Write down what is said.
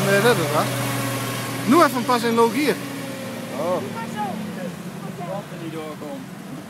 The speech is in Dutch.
meer redden, hè? Nu even pas in logier. Oh. Dat er niet doorkomt.